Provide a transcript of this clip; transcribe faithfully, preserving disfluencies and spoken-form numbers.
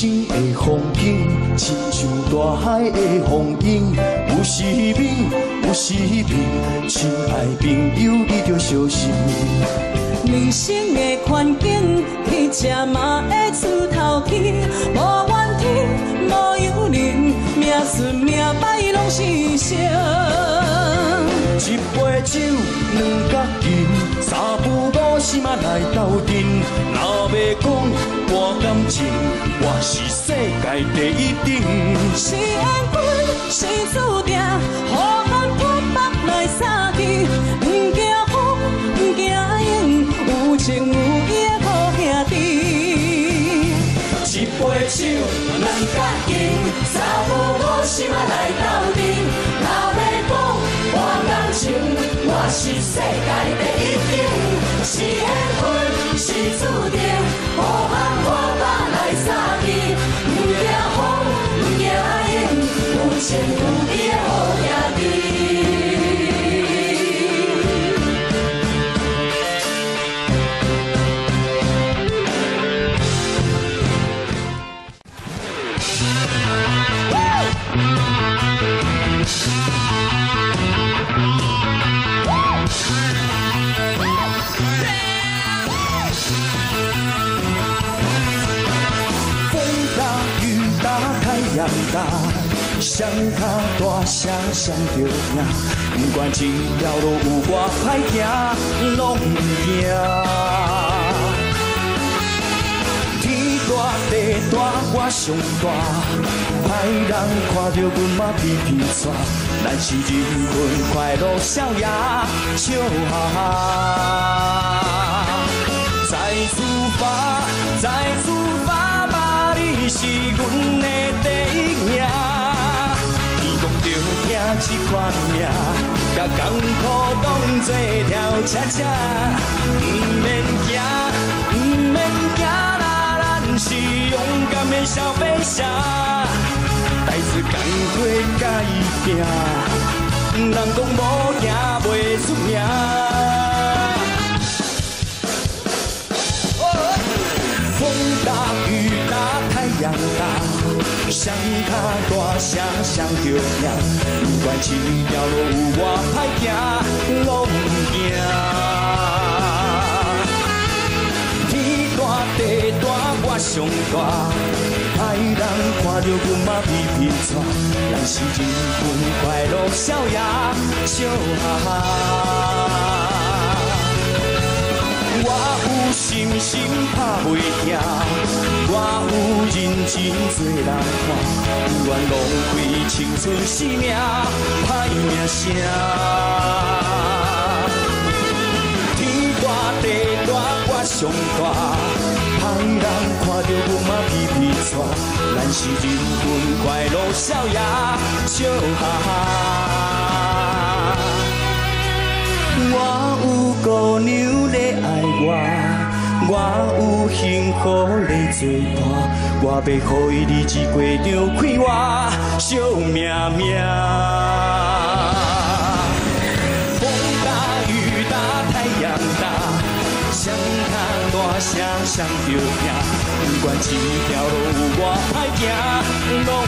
生的风景，亲像大海的风涌，有时美，有时平。亲爱朋友，你着小心。 人生的环境，去吃嘛会出头天，无怨天，无尤人，命顺命歹拢是成。 一杯酒，两角银，三不五时嘛来斗阵。若要讲博感情，我是世界第一等。 是缘分，是注定，互咱破腹来相见。不惊风，不惊影，有情有义的好兄弟。 一杯酒，两角银，三不五时嘛来斗阵。若要讲博感情，我是世界第一等。是缘分，是注定，互咱破腹来相见。不惊风，不惊影，有情有义的好兄弟。大，双脚大声双着赢，不管这条路有偌歹行，拢不惊。天大地大，我上大，歹人看着阮嘛皮皮喘。咱是人分快乐笑呀笑哈哈，再出发，再出发吧，你是阮的第一名。天公着听这款命，甲艰苦当作跳车车，不免惊，不免惊啦，咱是勇敢的小飞侠。代志干过甲伊拼，人讲无行袂出名。风大雨大太阳大，双脚大声双着赢。不管这条路有偌歹行，拢不惊。天大地大我上大。歹人看着阮嘛皮皮喘，咱是人分快乐笑呀笑哈哈。我有心心拍袂赢，我有认真做人看，不愿浪费青春生命歹名声。天大地大我上大。歹人看着阮嘛皮皮喘，咱是人分快乐笑呀笑哈哈。我有姑娘在爱我，我有幸福在作伴，我要予伊日子过着快活笑命命。风大雨大太阳大。双脚大声双着赢，不管这条路有偌歹行，拢